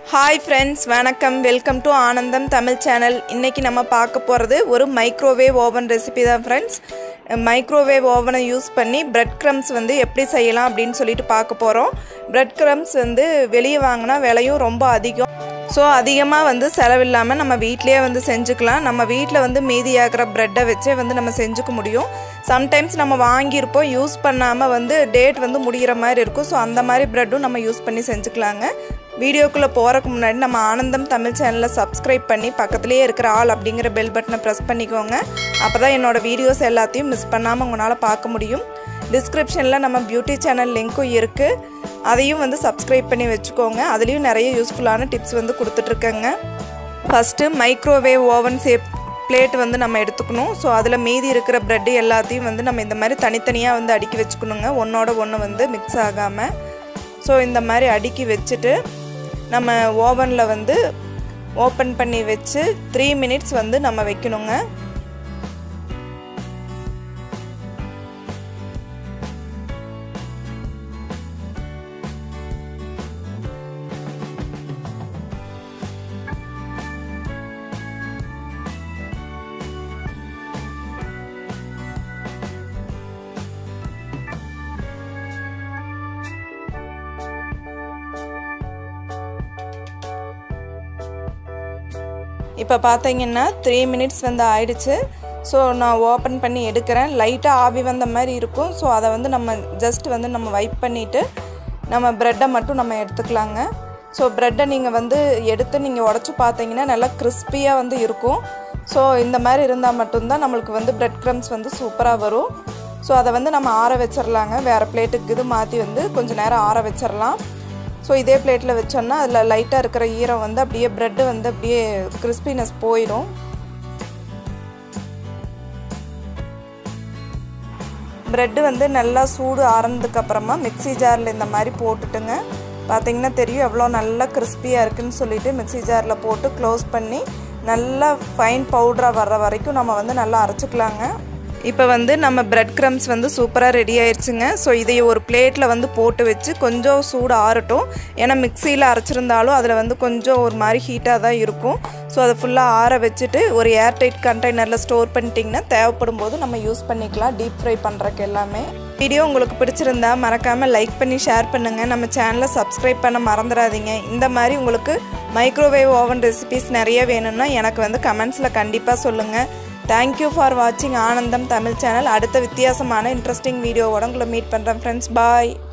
Hi friends, vanakkam, welcome to Anandham Tamil channel. இன்னைக்கு நம்ம பார்க்க போறது ஒரு மைக்ரோவேவ் ஓவன் ரெசிபி தான் friends. மைக்ரோவேவ் ஓவனை யூஸ் பண்ணி bread crumbs வந்து எப்படி செய்யலாம் அப்படினு சொல்லிட்டு பார்க்க போறோம். bread crumbs வந்து வெளிய வாங்குனா விலையும் ரொம்ப அதிகம். சோ அதிகமா வந்து செலவில்லாம நம்ம வீட்லயே வந்து செஞ்சுக்கலாம். நம்ம வீட்ல வந்து மீதியாகிற bread-ஐ வெச்சே வந்து நம்ம செஞ்சுக்க முடியும். sometimes நம்ம வாங்கி இருப்போம் யூஸ் பண்ணாம வந்து டேட் வந்து முடியற மாதிரி இருக்கும். சோ அந்த மாதிரி bread-உம் நம்ம யூஸ் பண்ணி செஞ்சுக்கலாங்க. வீடியோக்குள்ள போறதுக்கு முன்னாடி நம்ம ஆனந்தம் தமிழ் சேனலை சப்ஸ்கிரைப் பண்ணி பக்கத்துலயே இருக்கிற ஆல் அப்படிங்கற பெல் பட்டனை பிரஸ் பண்ணிக்கோங்க. அப்பதான் என்னோட வீடியோஸ் எல்லாத்தையும் மிஸ் பண்ணாம உங்களால பார்க்க முடியும். டிஸ்கிரிப்ஷன்ல நம்ம பியூட்டி சேனல் லிங்க்கும் இருக்கு. அதையும் வந்து சப்ஸ்கிரைப் பண்ணி வெச்சுக்கோங்க. அதுலயும் நிறைய யூஸ்ஃபுல்லான டிப்ஸ் வந்து கொடுத்துட்டு இருக்கேங்க. First microwave oven shape plate வந்து நம்ம எடுத்துக்கணும். சோ அதுல மீதி இருக்கிற பிரெட் எல்லாத்தையும் வந்து நம்ம இந்த மாதிரி தனித்தனியா வந்து அடுக்கி வெச்சுக்கணுங்க. ஒண்ணோட ஒண்ணு வந்து மிக்ஸ் ஆகாம. சோ இந்த மாதிரி அடுக்கி வெச்சிட்டு நம்ம ஓவன்ல வந்து ஓபன் பண்ணி வெச்சு 3 minutes வந்து நம்ம வைக்கணுங்க. இப்போ பாத்தீங்கன்னா 3 minutes வந்து ஆயிடுச்சு. சோ நான் ஓபன் பண்ணி எடுக்கறேன். லைட்டா ஆவி வந்த மாதிரி இருக்கும். சோ அத வந்து நம்ம ஜஸ்ட் வந்து நம்ம வைப் பண்ணிட்டு நம்ம பிரெட்டை மட்டும் நம்ம எடுத்துக்கலாங்க. சோ பிரெட்டை நீங்க வந்து எடுத்து நீங்க உடைச்சு பாத்தீங்கன்னா நல்லா கிறிஸ்பியா வந்து இருக்கும். சோ இந்த மாதிரி இருந்தா மட்டும் தான் நமக்கு வந்து பிரெட் கிரம்ஸ் வந்து சூப்பரா வரும். சோ அத வந்து நம்ம ஆற வெச்சிரலாங்க. வேற பிளேட்டுக்கு இது மாத்தி வந்து கொஞ்ச நேரம் ஆற வெச்சிரலாம். சோ இதே பிளேட்ல வெச்சோம்னா அதுல லைட்டா இருக்கிற ஈரம் வந்து அப்படியே பிரெட் வந்து அப்படியே கிறிஸ்பினஸ் போயிடும். பிரெட் வந்து நல்லா சூடு ஆறனதுக்கு அப்புறமா மிக்ஸி ஜார்ல இந்த மாதிரி போட்டுட்டுங்க. பாத்தீங்கன்னா தெரியும் எவ்வளவு நல்லா கிறிஸ்பியா இருக்குன்னு சொல்லிட்டு மிக்ஸி ஜார்ல போட்டு க்ளோஸ் பண்ணி நல்லா ஃபைன் பவுடரா வர்ற வரைக்கும் நம்ம வந்து நல்லா அரைச்சுக்கலாங்க. இப்போ வந்து நம்ம பிரெட் கிரம்ஸ் வந்து சூப்பரா ரெடி ஆயிருச்சுங்க. சோ இதை ஒரு பிளேட்ல வந்து போட்டு வெச்சு கொஞ்சம் சூடு ஆறட்டும். ஏனா மிக்ஸில அரைச்சிருந்தாலும் அதுல வந்து கொஞ்சம் ஒரு மாதிரி ஹீட்டா தான் இருக்கும். சோ அத ஃபுல்லா ஆற வெச்சிட்டு ஒரு ஏர் டைட் கண்டெய்னர்ல ஸ்டோர் பண்ணிட்டீங்கன்னா தேவைப்படும் போது நம்ம யூஸ் பண்ணிக்கலாம் டீப் ஃப்ரை பண்றதுக்கு எல்லாமே. வீடியோ உங்களுக்கு பிடிச்சிருந்தா மறக்காம லைக் பண்ணி ஷேர் பண்ணுங்க. நம்ம சேனலை சப்ஸ்கிரைப் பண்ண மறந்துடாதீங்க. இந்த மாதிரி உங்களுக்கு மைக்ரோவேவ் ஓவன் ரெசிபீஸ் நிறைய வேணும்னா எனக்கு வந்து கமெண்ட்ஸ்ல கண்டிப்பா சொல்லுங்க. Thank you for watching Anandham Tamil channel. அடுத்த வித்தியாசமான இன்ட்ரஸ்டிங் வீடியோவோட உங்களை மீட் பண்றேன் friends. Bye.